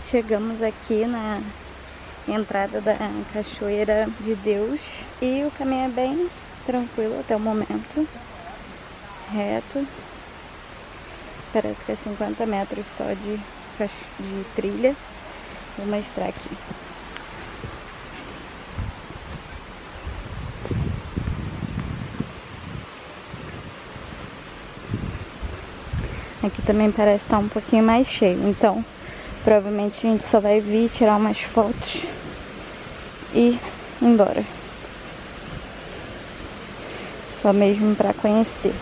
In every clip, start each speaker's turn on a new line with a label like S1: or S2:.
S1: Chegamos aqui na entrada da Cachoeira de Deus e o caminho é bem tranquilo até o momento, reto. Parece que é 50 metros só de trilha. Vou mostrar aqui. Aqui também parece estar um pouquinho mais cheio, então provavelmente a gente só vai vir tirar umas fotos e ir embora. Só mesmo para conhecer.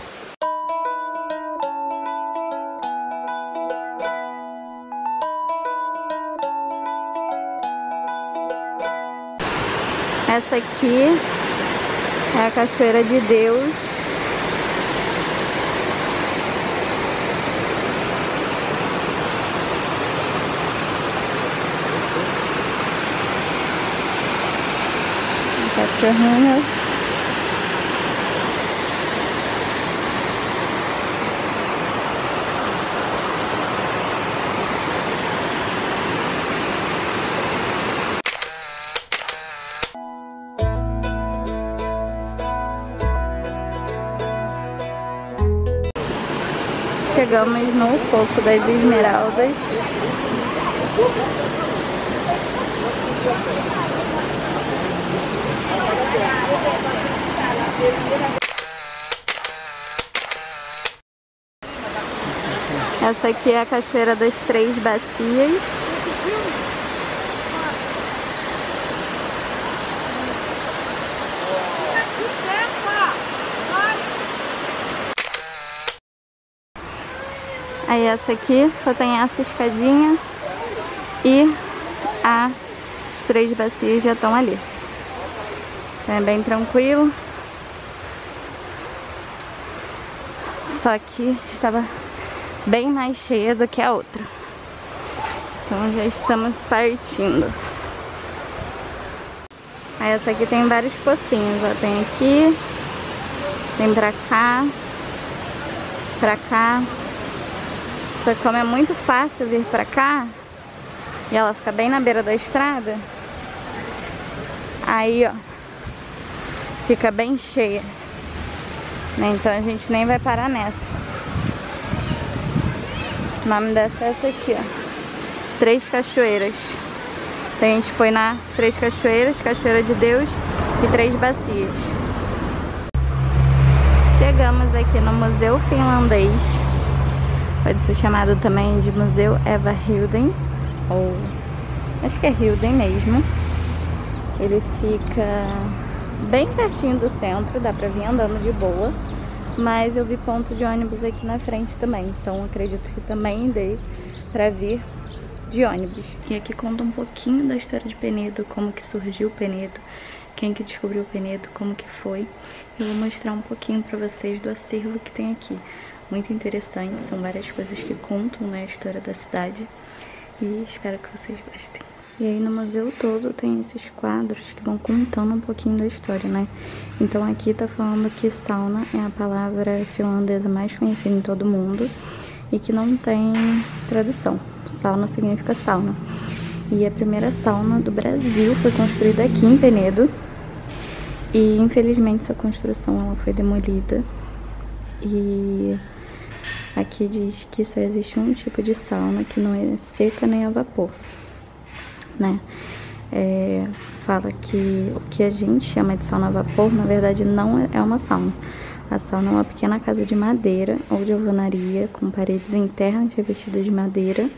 S1: Essa aqui é a Cachoeira de Deus. Cachorrinho. Chegamos no Poço das Esmeraldas. Essa aqui é a Cachoeira das Três Bacias. Aí essa aqui só tem essa escadinha e as Três Bacias já estão ali. Então é bem tranquilo. Só que estava bem mais cheia do que a outra. Então já estamos partindo. Aí essa aqui tem vários pocinhos, ó. Tem aqui, tem pra cá, pra cá. Só que como é muito fácil vir pra cá, e ela fica bem na beira da estrada, aí ó, fica bem cheia, né? Então a gente nem vai parar nessa. O nome dessa é essa aqui, ó, Três Cachoeiras. Então a gente foi na Três Cachoeiras, Cachoeira de Deus e Três Bacias. Chegamos aqui no Museu Finlandês. Pode ser chamado também de Museu Eva Hilden, ou acho que é Hilden mesmo. Ele fica bem pertinho do centro, dá pra vir andando de boa, mas eu vi ponto de ônibus aqui na frente também, então acredito que também dê pra vir de ônibus. E aqui conta um pouquinho da história de Penedo, como que surgiu o Penedo, quem que descobriu o Penedo, como que foi. Eu vou mostrar um pouquinho pra vocês do acervo que tem aqui. Muito interessante, são várias coisas que contam, né, a história da cidade, e espero que vocês gostem. E aí no museu todo tem esses quadros que vão contando um pouquinho da história, né? Então aqui tá falando que sauna é a palavra finlandesa mais conhecida em todo mundo e que não tem tradução. Sauna significa sauna. E a primeira sauna do Brasil foi construída aqui em Penedo, e infelizmente essa construção ela foi demolida. E aqui diz que só existe um tipo de sauna, que não é seca nem a vapor, né? Fala que o que a gente chama de sauna a vapor, na verdade não é uma sauna. A sauna é uma pequena casa de madeira ou de alvenaria, com paredes internas revestidas de madeira.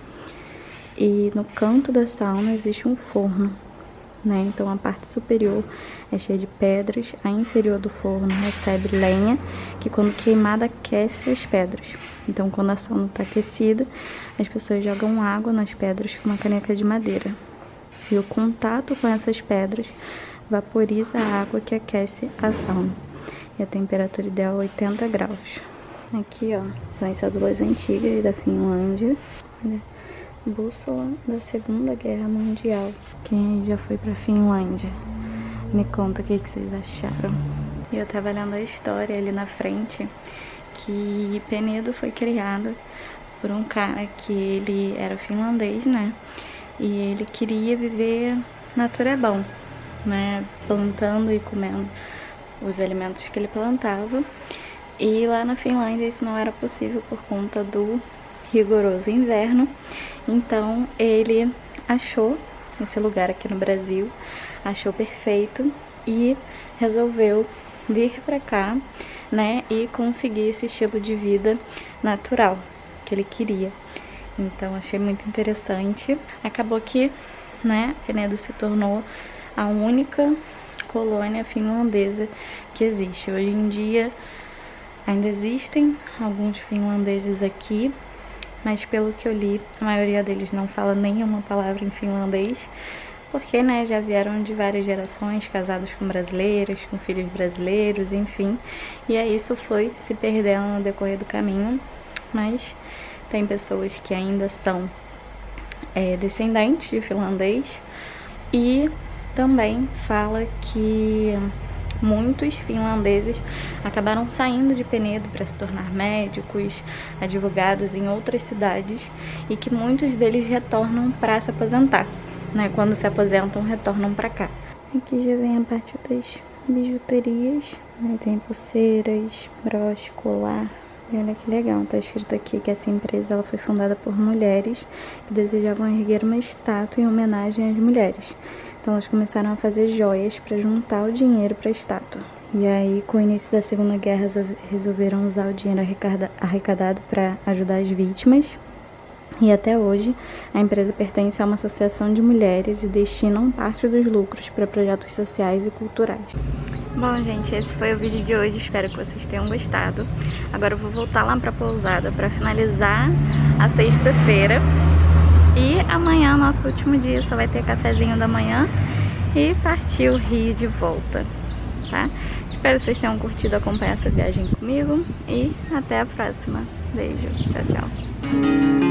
S1: E no canto da sauna existe um forno, né? Então a parte superior é cheia de pedras, a inferior do forno recebe lenha, que quando queimada aquece as pedras. Então quando a sauna está aquecida, as pessoas jogam água nas pedras com uma caneca de madeira. E o contato com essas pedras vaporiza a água que aquece a sauna. E a temperatura ideal é 80 graus. Aqui, ó, são as cédulas antigas da Finlândia. Olha, bússola da Segunda Guerra Mundial. Quem já foi pra Finlândia? Me conta o que vocês acharam. E eu tava lendo a história ali na frente, que Penedo foi criada por um cara que ele era finlandês, né? e ele queria viver natureba, né, plantando e comendo os alimentos que ele plantava. E lá na Finlândia isso não era possível por conta do rigoroso inverno. Então ele achou esse lugar aqui no Brasil, achou perfeito e resolveu vir pra cá, né, e conseguir esse estilo de vida natural que ele queria. Então achei muito interessante. Acabou que, né, Penedo se tornou a única colônia finlandesa que existe. Hoje em dia ainda existem alguns finlandeses aqui, mas pelo que eu li, a maioria deles não fala nenhuma palavra em finlandês, porque, né, já vieram de várias gerações, casados com brasileiras, com filhos brasileiros, enfim. E aí isso foi se perdendo no decorrer do caminho, mas tem pessoas que ainda são descendentes de finlandês. E também fala que muitos finlandeses acabaram saindo de Penedo para se tornar médicos, advogados em outras cidades, e que muitos deles retornam para se aposentar, né? Quando se aposentam, retornam para cá. Aqui já vem a parte das bijuterias, né? Tem pulseiras, broche, colar. E olha que legal, tá escrito aqui que essa empresa ela foi fundada por mulheres que desejavam erguer uma estátua em homenagem às mulheres. Então elas começaram a fazer joias para juntar o dinheiro para a estátua. E aí, com o início da Segunda Guerra, resolveram usar o dinheiro arrecadado para ajudar as vítimas. E até hoje, a empresa pertence a uma associação de mulheres e destinam parte dos lucros para projetos sociais e culturais. Bom, gente, esse foi o vídeo de hoje. Espero que vocês tenham gostado. Agora eu vou voltar lá para a pousada para finalizar a sexta-feira. E amanhã, nosso último dia, só vai ter cafezinho da manhã e partir o Rio de volta, tá? Espero que vocês tenham curtido acompanhar essa viagem comigo e até a próxima. Beijo, tchau, tchau.